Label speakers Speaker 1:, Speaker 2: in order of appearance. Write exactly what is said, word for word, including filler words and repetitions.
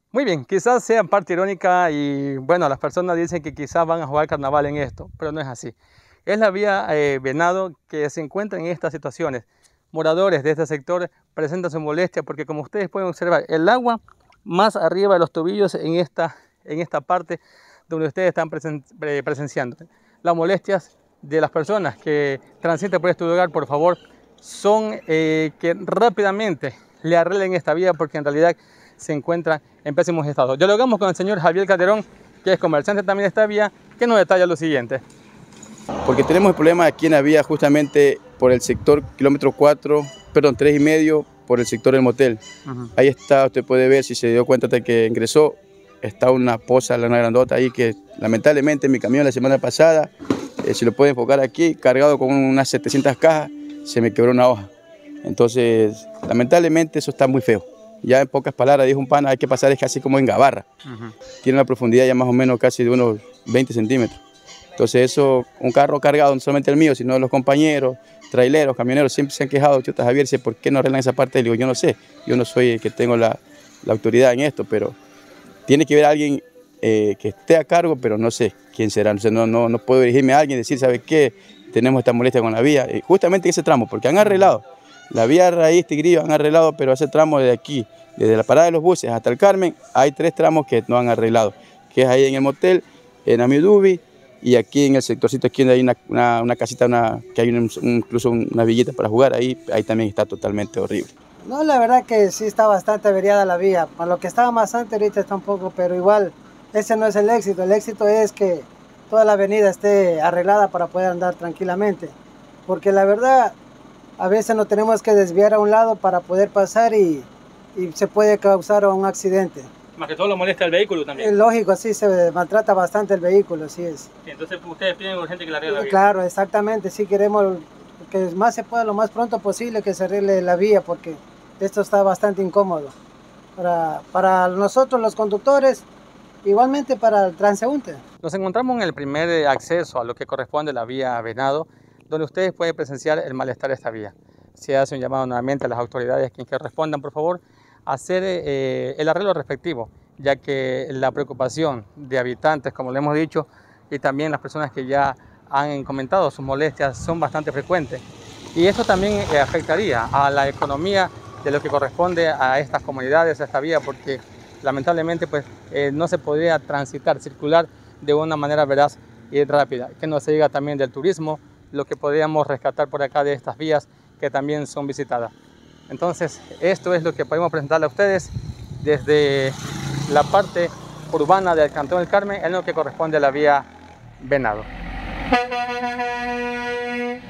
Speaker 1: Muy bien, quizás sea parte irónica y bueno, las personas dicen que quizás van a jugar carnaval en esto, pero no es así. Es la vía eh, Venado que se encuentra en estas situaciones. Moradores de este sector presentan su molestia porque, como ustedes pueden observar, el agua más arriba de los tobillos en esta, en esta parte donde ustedes están presen, eh, presenciando. Las molestias de las personas que transitan por este lugar, por favor, son eh, que rápidamente le arreglen esta vía porque en realidad se encuentra en pésimos estados. Dialogamos con el señor Javier Calderón, que es comerciante también de esta vía, que nos detalla lo siguiente.
Speaker 2: Porque tenemos el problema aquí en la vía justamente por el sector kilómetro cuatro, perdón, tres y medio, por el sector del motel. Uh-huh. Ahí está, usted puede ver, si se dio cuenta de que ingresó, está una poza, una grandota ahí que lamentablemente mi camión la semana pasada, eh, si lo puede enfocar aquí, cargado con unas setecientas cajas, se me quebró una hoja. Entonces, lamentablemente eso está muy feo. Ya en pocas palabras, dijo un pana, hay que pasar es casi como en gabarra. Uh-huh. Tiene una profundidad ya más o menos casi de unos veinte centímetros. Entonces eso, un carro cargado, no solamente el mío, sino de los compañeros, traileros, camioneros, siempre se han quejado, chuta Javier, ¿por qué no arreglan esa parte? Le digo, yo no sé, yo no soy el que tengo la, la autoridad en esto, pero tiene que haber alguien eh, que esté a cargo, pero no sé quién será. Entonces no, no, no puedo dirigirme a alguien y decir, ¿sabe qué? Tenemos esta molestia con la vía, eh, justamente en ese tramo, porque han arreglado. La vía Raíz Tigrillo han arreglado, pero ese tramo de aquí, desde la parada de los buses hasta el Carmen, hay tres tramos que no han arreglado, que es ahí en el motel, en Amidubi, y aquí en el sectorcito, aquí donde hay una, una, una casita, una, que hay un, incluso una villita para jugar, ahí, ahí también está totalmente horrible.
Speaker 3: No, la verdad que sí está bastante averiada la vía, para lo que estaba más antes ahorita está un poco, pero igual ese no es el éxito, el éxito es que toda la avenida esté arreglada para poder andar tranquilamente, porque la verdad a veces nos tenemos que desviar a un lado para poder pasar y, y se puede causar un accidente.
Speaker 1: Más que todo lo molesta el vehículo también.
Speaker 3: Es lógico, así se maltrata bastante el vehículo, así es.
Speaker 1: Sí, entonces ustedes piden urgente que la arregle la vía.
Speaker 3: Claro, exactamente, sí queremos que más se pueda lo más pronto posible que se arregle la vía porque esto está bastante incómodo. Para, para nosotros los conductores, igualmente para el transeúnte.
Speaker 1: Nos encontramos en el primer acceso a lo que corresponde a la vía Venado, donde ustedes pueden presenciar el malestar de esta vía. Se hace un llamado nuevamente a las autoridades que respondan, por favor, a hacer eh, el arreglo respectivo, ya que la preocupación de habitantes, como le hemos dicho, y también las personas que ya han comentado sus molestias son bastante frecuentes. Y esto también eh, afectaría a la economía de lo que corresponde a estas comunidades, a esta vía, porque lamentablemente pues, eh, no se podría transitar, circular de una manera veraz y rápida, que no se diga también del turismo, lo que podríamos rescatar por acá de estas vías que también son visitadas. Entonces, esto es lo que podemos presentarle a ustedes desde la parte urbana del Cantón del Carmen, en lo que corresponde a la vía Venado.